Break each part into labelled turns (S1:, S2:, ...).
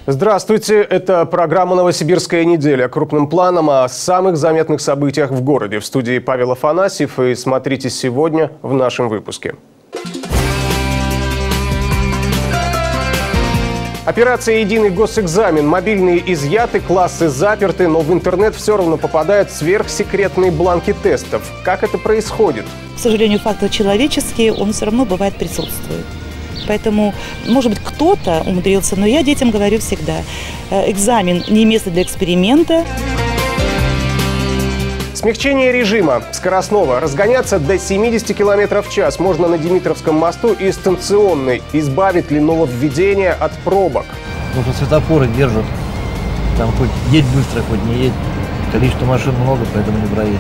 S1: Здравствуйте, это программа «Новосибирская неделя». Крупным планом о самых заметных событиях в городе. В студии Павел Афанасьев. И смотрите сегодня в нашем выпуске. Операция «Единый госэкзамен». Мобильные изъяты, классы заперты, но в интернет все равно попадают сверхсекретные бланки тестов. Как это происходит?
S2: К сожалению, фактор человеческий, он все равно бывает присутствует. Поэтому, может быть, кто-то умудрился, но я детям говорю всегда, экзамен не место для эксперимента.
S1: Смягчение режима скоростного. Разгоняться до 70 км в час можно на Димитровском мосту и станционной. Избавит ли нововведение от пробок?
S3: Только светофоры держат. Там хоть едь быстро, хоть не едь. Количество машин много, поэтому не проедешь.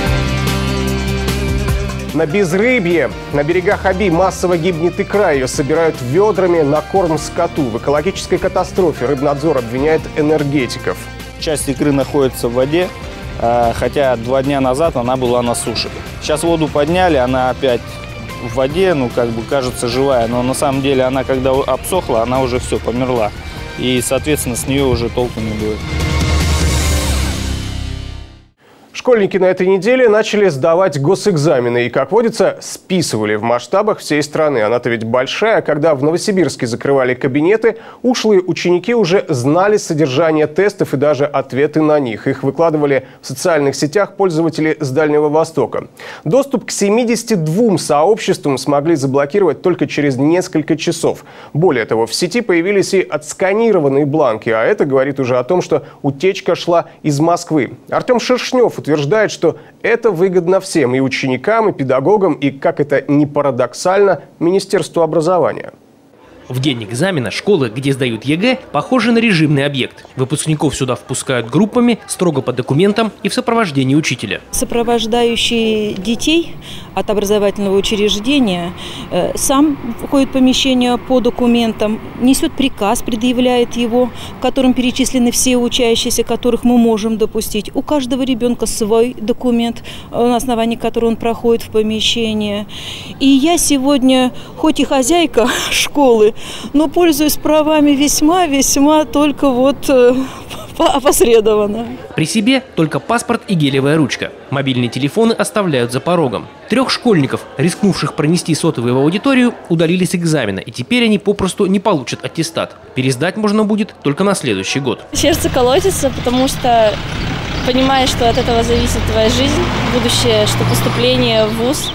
S1: На безрыбье. На берегах Оби массово гибнет икра. Ее собирают ведрами на корм скоту. В экологической катастрофе Рыбнадзор обвиняет энергетиков.
S4: Часть икры находится в воде, хотя 2 дня назад она была на суше. Сейчас воду подняли, она опять в воде, кажется живая. Но на самом деле она, когда обсохла, она уже все, померла. И, соответственно, с нее уже толку не будет.
S1: Школьники на этой неделе начали сдавать госэкзамены и, как водится, списывали в масштабах всей страны. Она-то ведь большая. Когда в Новосибирске закрывали кабинеты, ушлые ученики уже знали содержание тестов и даже ответы на них. Их выкладывали в социальных сетях пользователи с Дальнего Востока. Доступ к 72 сообществам смогли заблокировать только через несколько часов. Более того, в сети появились и отсканированные бланки, а это говорит уже о том, что утечка шла из Москвы. Артем Шершнев утверждает, что это выгодно всем, и ученикам, и педагогам, и, как это ни парадоксально, Министерству образования.
S5: В день экзамена школы, где сдают ЕГЭ, похожи на режимный объект. Выпускников сюда впускают группами, строго по документам и в сопровождении учителя.
S2: Сопровождающий детей от образовательного учреждения сам входит в помещение по документам, несет приказ, предъявляет его, в котором перечислены все учащиеся, которых мы можем допустить. У каждого ребенка свой документ, на основании которого он проходит в помещение. И я сегодня, хоть и хозяйка школы, но пользуюсь правами весьма только опосредованно.
S5: При себе только паспорт и гелевая ручка. Мобильные телефоны оставляют за порогом. 3 школьников, рискнувших пронести сотовые в аудиторию, удалили с экзамена, и теперь они попросту не получат аттестат. Пересдать можно будет только на следующий год.
S6: Сердце колотится, потому что понимаешь, что от этого зависит твоя жизнь, будущее, что поступление в вуз.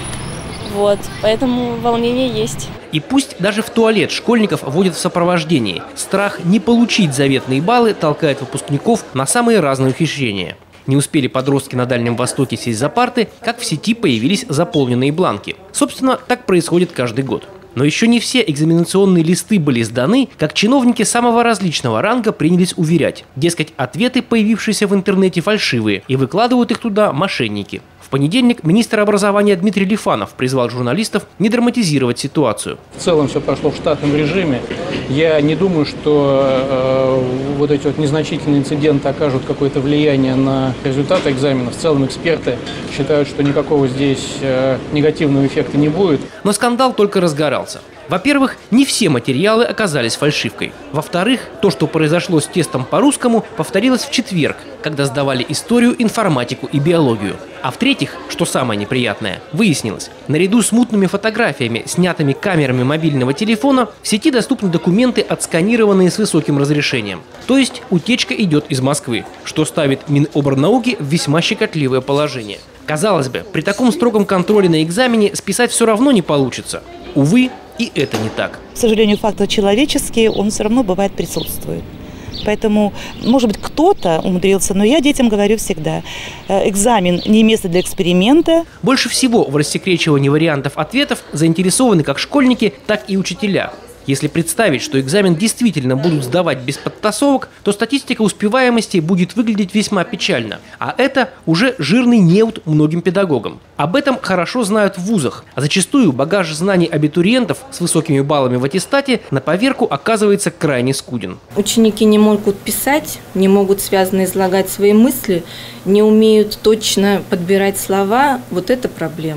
S6: Поэтому волнение есть.
S5: И пусть даже в туалет школьников водят в сопровождении, страх не получить заветные баллы толкает выпускников на самые разные ухищрения. Не успели подростки на Дальнем Востоке сесть за парты, как в сети появились заполненные бланки. Собственно, так происходит каждый год. Но еще не все экзаменационные листы были сданы, как чиновники самого различного ранга принялись уверять. Дескать, ответы, появившиеся в интернете, фальшивые, и выкладывают их туда мошенники. В понедельник министр образования Дмитрий Лифанов призвал журналистов не драматизировать ситуацию.
S7: В целом все прошло в штатном режиме. Я не думаю, что эти незначительные инциденты окажут какое-то влияние на результаты экзамена. В целом эксперты считают, что никакого здесь негативного эффекта не будет.
S5: Но скандал только разгорался. Во-первых, не все материалы оказались фальшивкой. Во-вторых, то, что произошло с тестом по русскому, повторилось в четверг, когда сдавали историю, информатику и биологию. А в-третьих, что самое неприятное, выяснилось, наряду с мутными фотографиями, снятыми камерами мобильного телефона, в сети доступны документы, отсканированные с высоким разрешением. То есть утечка идет из Москвы, что ставит Минобрнауки в весьма щекотливое положение. Казалось бы, при таком строгом контроле на экзамене списать все равно не получится. Увы, и это не так.
S2: К сожалению, фактор человеческий, он все равно бывает присутствует. Поэтому, может быть, кто-то умудрился, но я детям говорю всегда, экзамен не место для эксперимента.
S5: Больше всего в рассекречивании вариантов ответов заинтересованы как школьники, так и учителя. Если представить, что экзамен действительно будут сдавать без подтасовок, то статистика успеваемости будет выглядеть весьма печально. А это уже жирный неуд многим педагогам. Об этом хорошо знают в вузах. А зачастую багаж знаний абитуриентов с высокими баллами в аттестате на поверку оказывается крайне скуден.
S6: Ученики не могут писать, не могут связно излагать свои мысли, не умеют точно подбирать слова. Вот это проблема.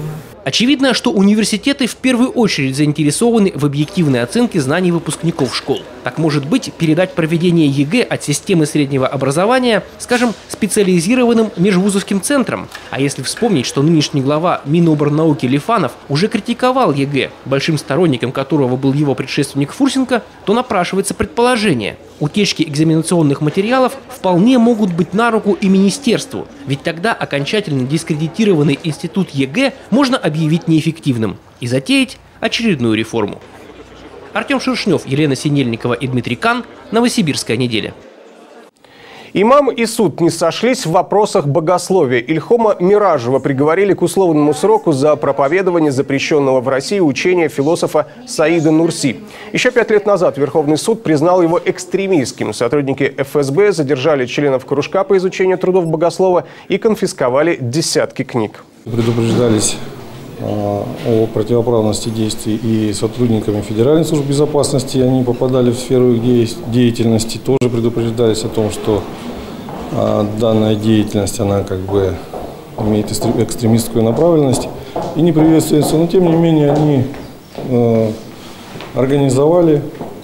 S5: Очевидно, что университеты в первую очередь заинтересованы в объективной оценке знаний выпускников школ. Так может быть, передать проведение ЕГЭ от системы среднего образования, скажем, специализированным межвузовским центрам. А если вспомнить, что нынешний глава Миноборнауки Лифанов уже критиковал ЕГЭ, большим сторонником которого был его предшественник Фурсенко, то напрашивается предположение. Утечки экзаменационных материалов вполне могут быть на руку и министерству, ведь тогда окончательно дискредитированный институт ЕГЭ можно объявить неэффективным и затеять очередную реформу. Артем Шершнев, Елена Синельникова и Дмитрий Кан. Новосибирская неделя.
S1: Имам и суд не сошлись в вопросах богословия. Ильхома Миражева приговорили к условному сроку за проповедование запрещенного в России учения философа Саида Нурси. Еще 5 лет назад Верховный суд признал его экстремистским. Сотрудники ФСБ задержали членов кружка по изучению трудов богослова и конфисковали десятки книг.
S8: Предупреждались о противоправности действий и сотрудниками Федеральной службы безопасности. Они попадали в сферу их деятельности. Тоже предупреждались о том, что данная деятельность, она как бы имеет экстремистскую направленность и не приветствуется. Но тем не менее они организовали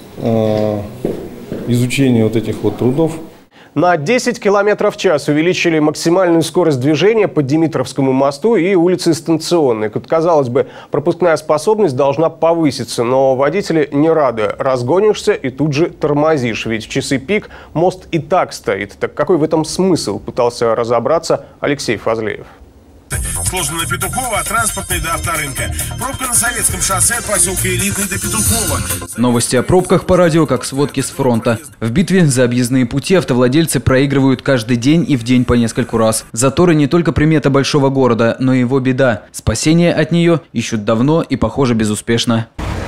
S8: изучение вот этих вот трудов.
S1: На 10 км в час увеличили максимальную скорость движения по Димитровскому мосту и улице Станционной. Казалось бы, пропускная способность должна повыситься, но водители не рады. Разгонишься и тут же тормозишь, ведь в часы пик мост и так стоит. Так какой в этом смысл, пытался разобраться Алексей Фазлеев.
S9: Сложно на Петухова, от транспортной до авторынка. Пробка на Советском шоссе от поселка Элитный до Петухова.
S10: Новости о пробках по радио, как сводки с фронта. В битве за объездные пути автовладельцы проигрывают каждый день и в день по нескольку раз. Заторы не только примета большого города, но и его беда. Спасение от нее ищут давно и, похоже, безуспешно.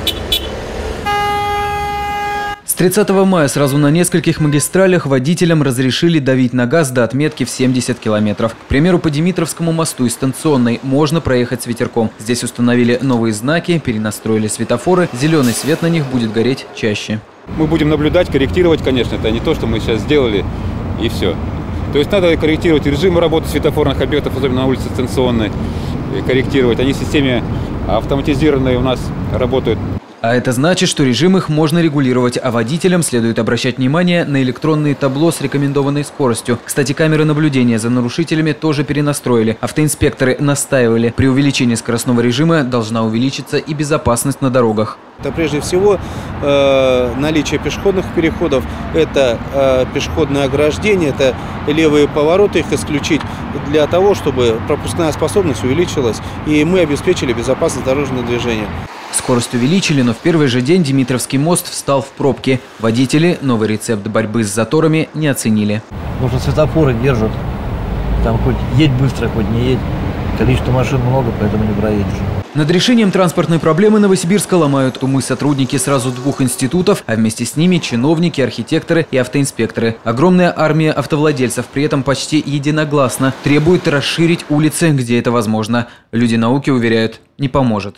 S10: С 30 мая сразу на нескольких магистралях водителям разрешили давить на газ до отметки в 70 километров. К примеру, по Димитровскому мосту и Станционной можно проехать с ветерком. Здесь установили новые знаки, перенастроили светофоры. Зеленый свет на них будет гореть чаще.
S11: Мы будем наблюдать, корректировать, конечно. Это не то, что мы сейчас сделали и все. То есть надо корректировать режимы работы светофорных объектов, особенно на улице Станционной. Корректировать. Они в системе автоматизированные у нас работают.
S10: А это значит, что режим их можно регулировать, а водителям следует обращать внимание на электронные табло с рекомендованной скоростью. Кстати, камеры наблюдения за нарушителями тоже перенастроили. Автоинспекторы настаивали, при увеличении скоростного режима должна увеличиться и безопасность на дорогах.
S12: Это прежде всего наличие пешеходных переходов, это пешеходное ограждение, это левые повороты, их исключить для того, чтобы пропускная способность увеличилась и мы обеспечили безопасность дорожного движения.
S10: Скорость увеличили, но в первый же день Димитровский мост встал в пробки. Водители новый рецепт борьбы с заторами не оценили.
S3: Потому что светофоры держат. Там хоть едь быстро, хоть не едь. Количество машин много, поэтому не проедешь.
S10: Над решением транспортной проблемы Новосибирска ломают умы сотрудники сразу 2 институтов, а вместе с ними чиновники, архитекторы и автоинспекторы. Огромная армия автовладельцев при этом почти единогласно требует расширить улицы, где это возможно. Люди науки уверяют, не поможет.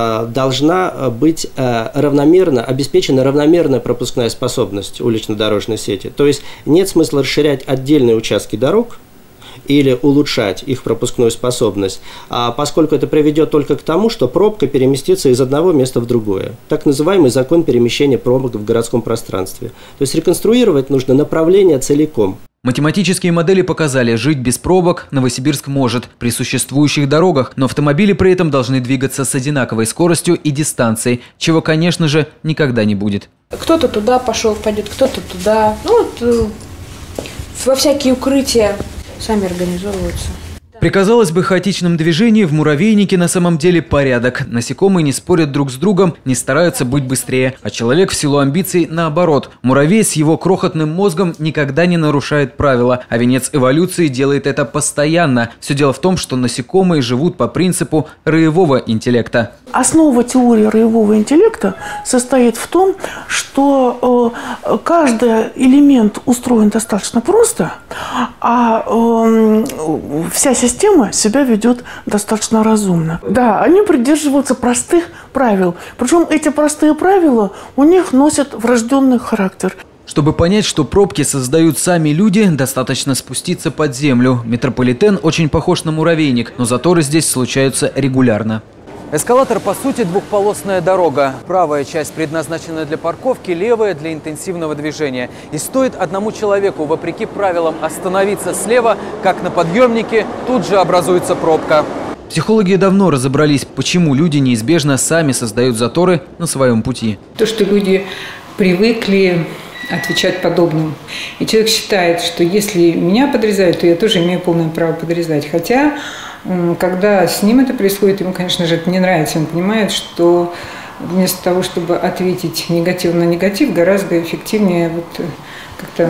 S13: Должна быть обеспечена равномерная пропускная способность улично-дорожной сети. То есть нет смысла расширять отдельные участки дорог или улучшать их пропускную способность, поскольку это приведет только к тому, что пробка переместится из одного места в другое. Так называемый закон перемещения пробок в городском пространстве. То есть реконструировать нужно направление целиком.
S10: Математические модели показали, жить без пробок Новосибирск может при существующих дорогах, но автомобили при этом должны двигаться с одинаковой скоростью и дистанцией, чего, конечно же, никогда не будет.
S14: Кто-то туда пойдет, кто-то туда. Во всякие укрытия сами организовываются.
S10: При, казалось бы, хаотичном движении в муравейнике на самом деле порядок. Насекомые не спорят друг с другом, не стараются быть быстрее. А человек в силу амбиций наоборот. Муравей с его крохотным мозгом никогда не нарушает правила, а венец эволюции делает это постоянно. Все дело в том, что насекомые живут по принципу роевого интеллекта.
S15: Основа теории роевого интеллекта состоит в том, что каждый элемент устроен достаточно просто, а вся система себя ведет достаточно разумно. Да, они придерживаются простых правил. Причем эти простые правила у них носят врожденный характер.
S10: Чтобы понять, что пробки создают сами люди, достаточно спуститься под землю. Метрополитен очень похож на муравейник, но заторы здесь случаются регулярно. Эскалатор, по сути, двухполосная дорога. Правая часть предназначена для парковки, левая – для интенсивного движения. И стоит одному человеку, вопреки правилам, остановиться слева, как на подъемнике, тут же образуется пробка. Психологи давно разобрались, почему люди неизбежно сами создают заторы на своем пути.
S16: То, что люди привыкли отвечать подобным. И человек считает, что если меня подрезают, то я тоже имею полное право подрезать. Хотя, когда с ним это происходит, ему, конечно же, это не нравится. Он понимает, что вместо того, чтобы ответить негатив на негатив, гораздо эффективнее как-то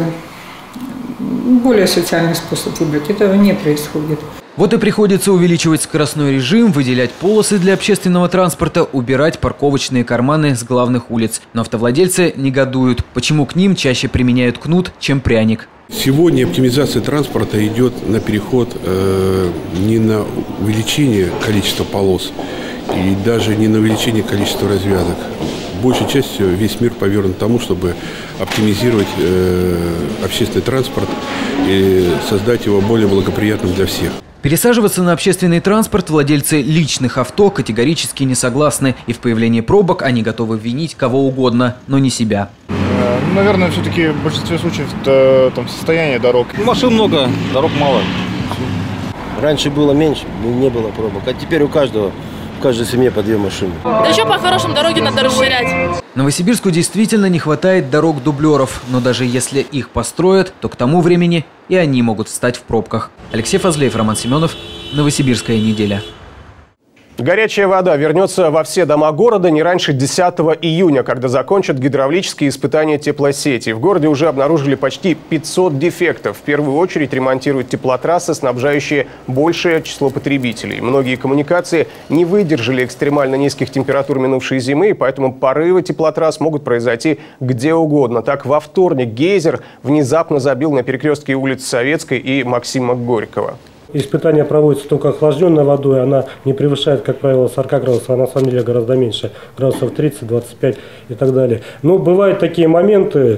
S16: более социальный способ выбрать. Этого не происходит.
S10: Вот и приходится увеличивать скоростной режим, выделять полосы для общественного транспорта, убирать парковочные карманы с главных улиц. Но автовладельцы негодуют, почему к ним чаще применяют кнут, чем пряник.
S17: Сегодня оптимизация транспорта идет на переход не на увеличение количества полос и даже не на увеличение количества развязок. Большей частью весь мир повернут к тому, чтобы оптимизировать общественный транспорт и создать его более благоприятным для всех.
S10: Пересаживаться на общественный транспорт владельцы личных авто категорически не согласны. И в появлении пробок они готовы винить кого угодно, но не себя.
S18: Наверное, все-таки в большинстве случаев это состояние дорог.
S19: Машин много, дорог мало. Раньше было меньше, не было пробок. А теперь у каждой семье по 2 машины.
S6: Да еще по-хорошему дороги надо расширять.
S10: Новосибирску действительно не хватает дорог-дублеров. Но даже если их построят, то к тому времени и они могут встать в пробках. Алексей Фазлеев, Роман Семенов. Новосибирская неделя.
S1: Горячая вода вернется во все дома города не раньше 10 июня, когда закончат гидравлические испытания теплосети. В городе уже обнаружили почти 500 дефектов. В первую очередь ремонтируют теплотрассы, снабжающие большее число потребителей. Многие коммуникации не выдержали экстремально низких температур минувшей зимы, и поэтому порывы теплотрасс могут произойти где угодно. Так, во вторник гейзер внезапно забил на перекрестке улиц Советской и Максима Горького.
S20: Испытания проводятся только охлажденной водой, она не превышает, как правило, 40 градусов, а на самом деле гораздо меньше, градусов 30, 25 и так далее. Но бывают такие моменты,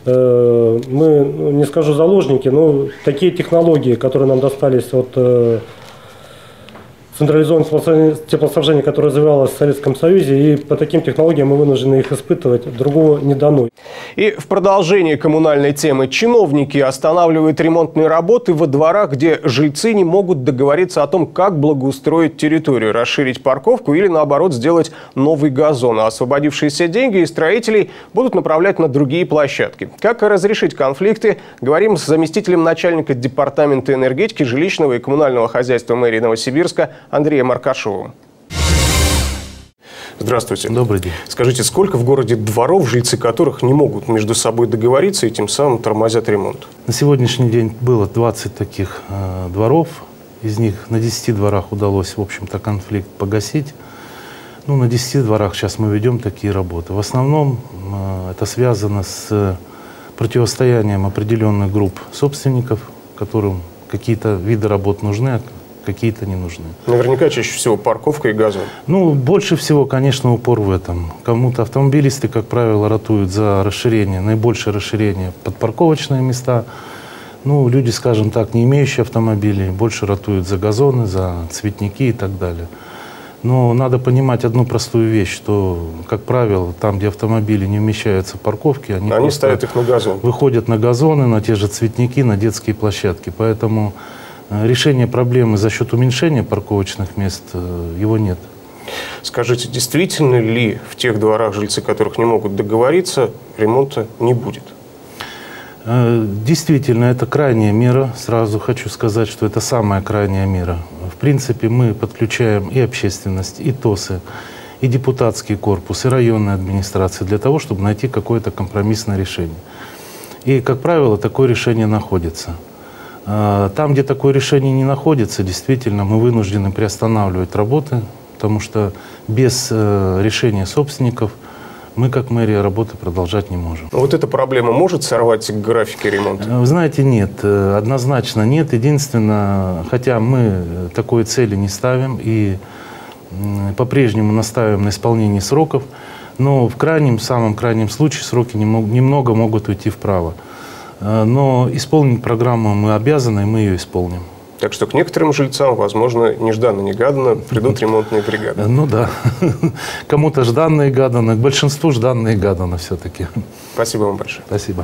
S20: мы, не скажу заложники, но такие технологии, которые нам достались от централизованное теплоснабжение, которое развивалось в Советском Союзе, и по таким технологиям мы вынуждены их испытывать, другого не дано.
S1: И в продолжении коммунальной темы чиновники останавливают ремонтные работы во дворах, где жильцы не могут договориться о том, как благоустроить территорию, расширить парковку или, наоборот, сделать новый газон. А освободившиеся деньги и строителей будут направлять на другие площадки. Как разрешить конфликты, говорим с заместителем начальника департамента энергетики, жилищного и коммунального хозяйства мэрии Новосибирска Андреем Аркашовым. Здравствуйте.
S21: Добрый день.
S1: Скажите, сколько в городе дворов, жильцы которых не могут между собой договориться и тем самым тормозят ремонт?
S21: На сегодняшний день было 20 таких дворов. Из них на 10 дворах удалось, в общем-то, конфликт погасить. Ну, на 10 дворах сейчас мы ведем такие работы. В основном это связано с противостоянием определенных групп собственников, которым какие-то виды работ нужны, какие-то не нужны.
S1: Наверняка чаще всего парковка и газон.
S21: Ну, больше всего, конечно, упор в этом. Кому-то автомобилисты, как правило, ратуют за расширение, наибольшее расширение под парковочные места. Ну, люди, скажем так, не имеющие автомобилей, больше ратуют за газоны, за цветники и так далее. Но надо понимать одну простую вещь, что, как правило, там, где автомобили не вмещаются в парковки, они
S1: ставят их на газон.
S21: Выходят на газоны, на те же цветники, на детские площадки. Поэтому решение проблемы за счет уменьшения парковочных мест его нет.
S1: Скажите, действительно ли в тех дворах, жильцы которых не могут договориться, ремонта не будет?
S21: Действительно, это крайняя мера. Сразу хочу сказать, что это самая крайняя мера. В принципе, мы подключаем и общественность, и ТОСы, и депутатский корпус, и районные администрации для того, чтобы найти какое-то компромиссное решение. И, как правило, такое решение находится. Там, где такое решение не находится, действительно, мы вынуждены приостанавливать работы, потому что без решения собственников мы, как мэрия, работы продолжать не можем.
S1: Вот эта проблема может сорвать графики ремонта?
S21: Вы знаете, нет. Однозначно нет. Единственное, хотя мы такой цели не ставим и по-прежнему настаиваем на исполнении сроков, но в крайнем, самом крайнем случае сроки немного могут уйти вправо. Но исполнить программу мы обязаны, и мы ее исполним.
S1: Так что к некоторым жильцам, возможно, нежданно-негаданно придут ремонтные бригады.
S21: Ну да. Кому-то жданно-негаданно, к большинству жданно-негаданно все-таки.
S1: Спасибо вам большое.
S21: Спасибо.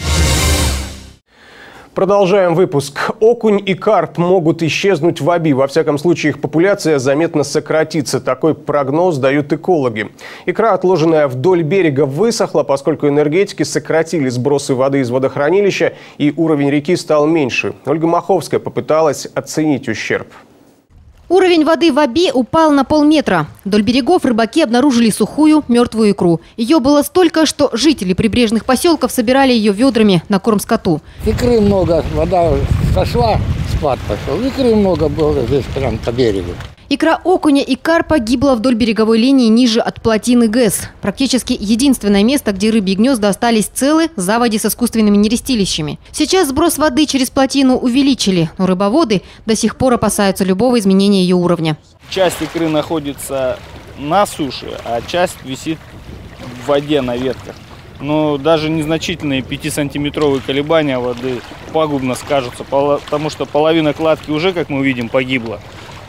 S1: Продолжаем выпуск. Окунь и карп могут исчезнуть в Оби. Во всяком случае, их популяция заметно сократится. Такой прогноз дают экологи. Икра, отложенная вдоль берега, высохла, поскольку энергетики сократили сбросы воды из водохранилища, и уровень реки стал меньше. Ольга Маховская попыталась оценить ущерб.
S4: Уровень воды в Оби упал на полметра. Вдоль берегов рыбаки обнаружили сухую, мертвую икру. Ее было столько, что жители прибрежных поселков собирали ее ведрами на корм скоту.
S22: Икры много, вода сошла, спад пошел. Икры много было здесь прям по берегу.
S4: Икра окуня и карпа гибла вдоль береговой линии ниже от плотины ГЭС. Практически единственное место, где рыбьи гнезда остались целы – заводи с искусственными нерестилищами. Сейчас сброс воды через плотину увеличили, но рыбоводы до сих пор опасаются любого изменения ее уровня.
S23: Часть икры находится на суше, а часть висит в воде на ветках. Но даже незначительные 5-сантиметровые колебания воды пагубно скажутся, потому что половина кладки уже, как мы увидим, погибла.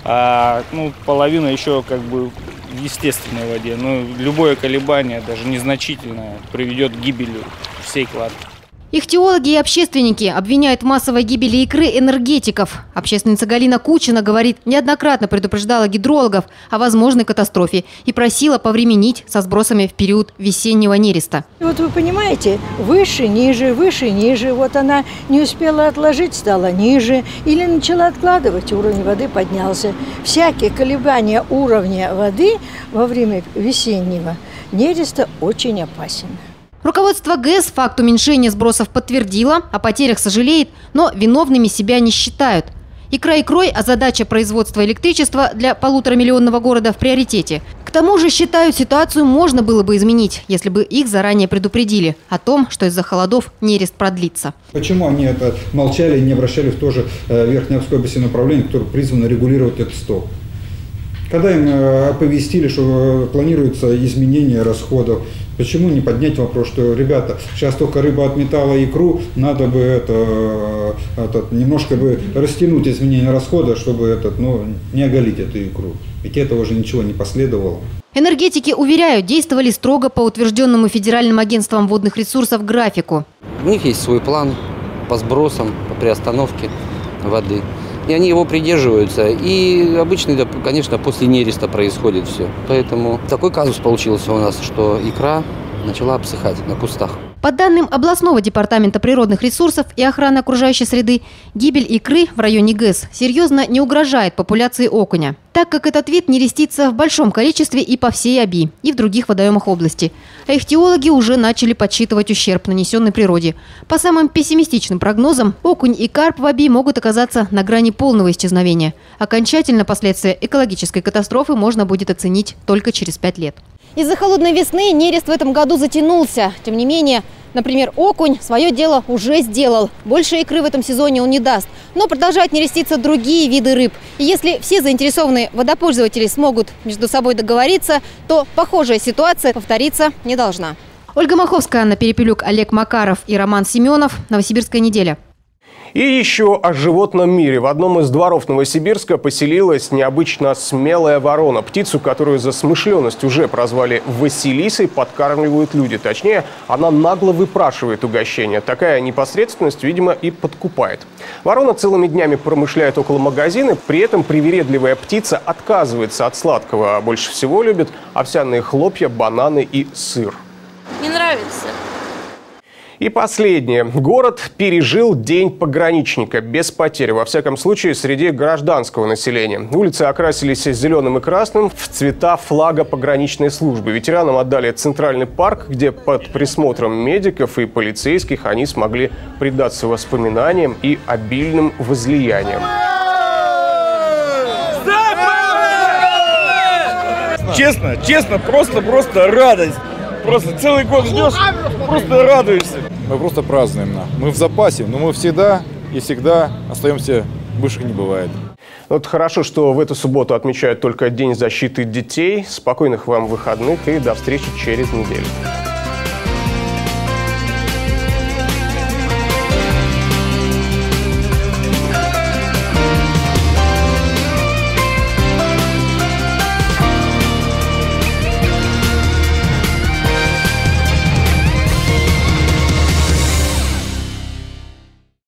S23: А половина еще как бы в естественной воде. Но любое колебание, даже незначительное, приведет к гибели всей кладки.
S4: Ихтиологи и общественники обвиняют в массовой гибели икры энергетиков. Общественница Галина Кучина, говорит, неоднократно предупреждала гидрологов о возможной катастрофе и просила повременить со сбросами в период весеннего нереста.
S24: Вот вы понимаете, выше, ниже, выше, ниже. Вот она не успела отложить, стала ниже. Или начала откладывать, уровень воды поднялся. Всякие колебания уровня воды во время весеннего нереста очень опасен.
S4: Руководство ГЭС факт уменьшения сбросов подтвердило, о потерях сожалеет, но виновными себя не считают. Икра икрой, а задача производства электричества для 1,5-миллионного города в приоритете. К тому же считают, ситуацию можно было бы изменить, если бы их заранее предупредили о том, что из-за холодов нерест продлится.
S25: Почему они это молчали и не обращались в то же Верхнеобское бассейновое управление, которое призвано регулировать этот сток? Когда им оповестили, что планируется изменение расходов, почему не поднять вопрос, что, ребята, сейчас только рыба отметала икру, надо бы немножко бы растянуть изменение расхода, чтобы не оголить эту икру. Ведь этого же ничего не последовало.
S4: Энергетики уверяют, действовали строго по утвержденному Федеральным агентством водных ресурсов графику.
S26: У них есть свой план по сбросам, по приостановке воды. И они его придерживаются. И обычно, конечно, после нереста происходит все. Поэтому такой казус получился у нас, что икра начала обсыхать на кустах.
S4: По данным областного департамента природных ресурсов и охраны окружающей среды, гибель икры в районе ГЭС серьезно не угрожает популяции окуня, так как этот вид нерестится в большом количестве и по всей Оби, и в других водоемах области. А ихтиологи уже начали подсчитывать ущерб, нанесенный природе. По самым пессимистичным прогнозам, окунь и карп в Оби могут оказаться на грани полного исчезновения. Окончательно последствия экологической катастрофы можно будет оценить только через 5 лет. Из-за холодной весны нерест в этом году затянулся. Тем не менее, например, окунь свое дело уже сделал. Больше икры в этом сезоне он не даст. Но продолжают нереститься другие виды рыб. И если все заинтересованные водопользователи смогут между собой договориться, то похожая ситуация повториться не должна. Ольга Маховская, Анна Перепелюк, Олег Макаров и Роман Семенов. Новосибирская неделя.
S1: И еще о животном мире. В одном из дворов Новосибирска поселилась необычно смелая ворона. Птицу, которую за смышленность уже прозвали Василисой, подкармливают люди. Точнее, она нагло выпрашивает угощение. Такая непосредственность, видимо, и подкупает. Ворона целыми днями промышляет около магазина. При этом привередливая птица отказывается от сладкого, а больше всего любит овсяные хлопья, бананы и сыр.
S6: Не нравится.
S1: И последнее. Город пережил День пограничника без потерь, во всяком случае, среди гражданского населения. Улицы окрасились зеленым и красным в цвета флага пограничной службы. Ветеранам отдали центральный парк, где под присмотром медиков и полицейских они смогли предаться воспоминаниям и обильным возлияниям.
S27: Честно, просто радость. Просто целый год ждешь, просто радуешься.
S28: Мы просто празднуем. Мы в запасе, но мы всегда и всегда остаемся, выше не бывает.
S1: Вот хорошо, что в эту субботу отмечают только День защиты детей. Спокойных вам выходных и до встречи через неделю.